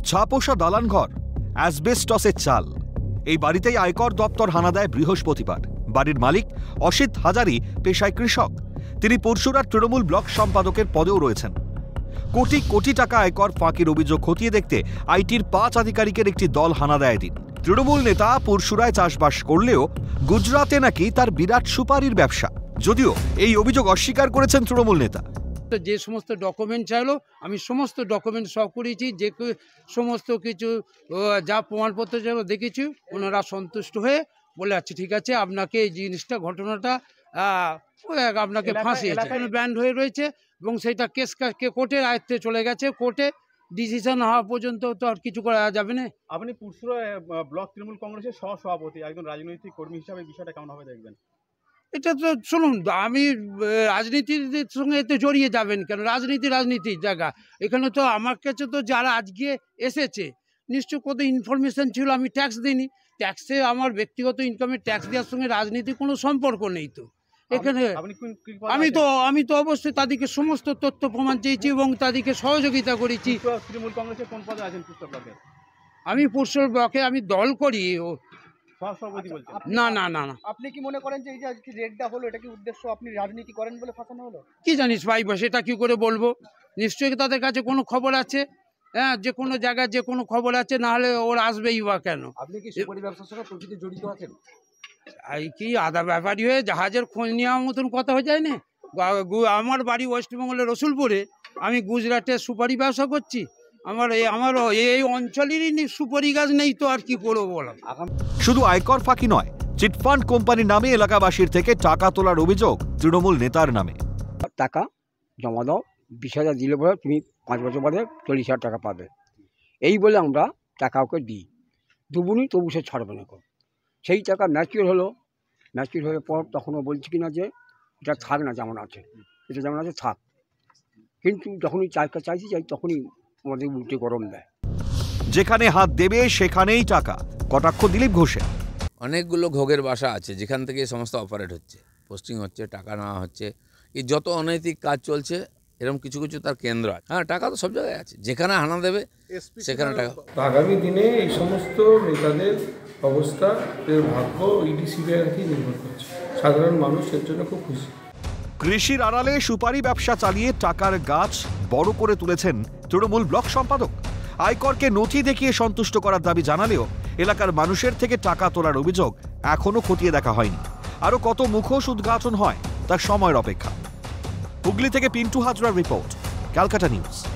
ছাপোষা দালান ঘর, অ্যাসবেস্টসের চাল। এই বাড়িতেই আয়কর দপ্তর হানা দেয় বৃহস্পতিবার। বাড়ির মালিক অসিত হাজারি পেশায় কৃষক। তিনি পরশুরার তৃণমূল ব্লক সম্পাদকের পদেও রয়েছেন। কোটি কোটি টাকা আয়কর ফাঁকির অভিযোগ খতিয়ে দেখতে আইটির 5 আধিকারিকের একটি দল হানা দেয় দিন। তৃণমূল নেতা পরশুরায় চাষবাস করলেও গুজরাতে নাকি তার বিরাট সুপারির ব্যবসা, যদিও এই অভিযোগ অস্বীকার করেছেন তৃণমূল নেতা। যে সমস্ত ডকুমেন্ট চাইলো আমি সমস্ত ডকুমেন্ট সব করেছি, যে সমস্ত কিছু যা প্রমাণপত্র চাইলো দেখেছি। ওনারা সন্তুষ্ট হয়ে বলে আচ্ছা ঠিক আছে, আপনাকে এই জিনিসটা ঘটনাটা আপনাকে ফাঁসিয়েছে, ব্যান্ড হয়ে রয়েছে এবং সেটা কেস কোর্টের আয়ত্তে চলে গেছে। কোর্টে ডিসিশন হওয়া পর্যন্ত তো আর কিছু করা যাবে না। আপনি পুরসুরা ব্লক তৃণমূল কংগ্রেসের সহসভাপতি, একজন রাজনৈতিক কর্মী হিসাবে বিষয়টা কেমন হবে দেখবেন? এটা তো শুনুন, আমি রাজনীতির সঙ্গে এতে জড়িয়ে যাবেন কেন? রাজনীতির জায়গা। এখানে তো আমার কাছে তো যারা আজকে এসেছে নিশ্চয় কত ইনফরমেশন ছিল। আমি ট্যাক্স দিইনি, ট্যাক্সে আমার ব্যক্তিগত ইনকামের ট্যাক্স দেওয়ার সঙ্গে রাজনীতির কোনো সম্পর্ক নেই। তো এখানে আমি তো অবশ্যই তাদেরকে সমস্ত তথ্য প্রমাণ চেয়েছি এবং তাদেরকে সহযোগিতা করেছি। তৃণমূল কংগ্রেসের কোন পদে আছেন পুরসুরা ব্লকে? আমি পুরসুরা ব্লকে আমি দল করি। না না না না। আপনি কি মনে করেন যে এই যে আজকে রেডটা হলো, এটা কি উদ্দেশ্য আপনি রাজনীতি করেন বলে ফাঁসানো হলো? কি জানিস ভাই, সেটা কি করে বলবো? নিশ্চয়ই তাদের কাছে কোনো খবর আছে। হ্যাঁ, যে কোনো জায়গায় যে কোনো খবর আছে, না হলে ওরা আসবেই বা কেন? আপনি কি সুপারি ব্যবসার সঙ্গে প্রকৃতি জড়িত আছেন? এই কি আদা ব্যাপারী হয়ে জাহাজের খোঁজ নেওয়ার মতন কথা হয়ে যায় না? আমার বাড়ি ওয়েস্টবেঙ্গলের রসুলপুরে, আমি গুজরাটে সুপারি ব্যবসা করছি। আমার এই অঞ্চলেরই সুপারি গাছ নেই, তো আর কি করবো বলো? শুধু আয়কর ফাঁকি নয়, চিটফান্ড কোম্পানির নামে এলাকাবাসীর থেকে টাকা তোলার অভিযোগ তৃণমূল নেতার নামে। টাকা জমা দাও, 20,000 দিলে পরে তুমি 5 বছর বাদে 40,000 টাকা পাবে, এই বলে আমরা টাকা ওকে দিই। দুবুনি তবু সে ছাড়বে না। সেই টাকা ম্যাচিওর হয়ে পর তখনও বলছি কিনা যে এটা থাক না যেমন আছে, এটা যেমন আছে থাক। কিন্তু যখনই চাইছি তখনই আমাদের উল্টে গরম দেয়। যেখানে হাত দেবে সেখানেই টাকা, কটাক্ষ দিলীপ ঘোষের। অনেকগুলো ঘোগের বাসা আছে যেখান থেকে এই সমস্ত অপারেট হচ্ছে, পোস্টিং হচ্ছে, টাকা নেওয়া হচ্ছে। এই যত অনৈতিক কাজ চলছে এরকম কিছু তার কেন্দ্র আছে। হ্যাঁ, টাকা তো সব জায়গায় আছে, যেখানে হানা দেবে সেখানে টাকা। আগামী দিনে এই সমস্ত নেতাদের অবস্থা, এর ভাগ্য ইডি সিবিআই নির্ভর করছে। সাধারণ মানুষ এর জন্য খুব খুশি। কৃষির আড়ালে সুপারি ব্যবসা চালিয়ে টাকার গাছ বড় করে তুলেছেন তৃণমূল ব্লক সম্পাদক। আয়করকে নথি দেখিয়ে সন্তুষ্ট করার দাবি জানালেও এলাকার মানুষের থেকে টাকা তোলার অভিযোগ এখনো খতিয়ে দেখা হয়নি। আরও কত মুখোশ উদ্ঘাটন হয় তার সময়ের অপেক্ষা। হুগলি থেকে পিন্টু হাজরার রিপোর্ট, ক্যালকাটা নিউজ।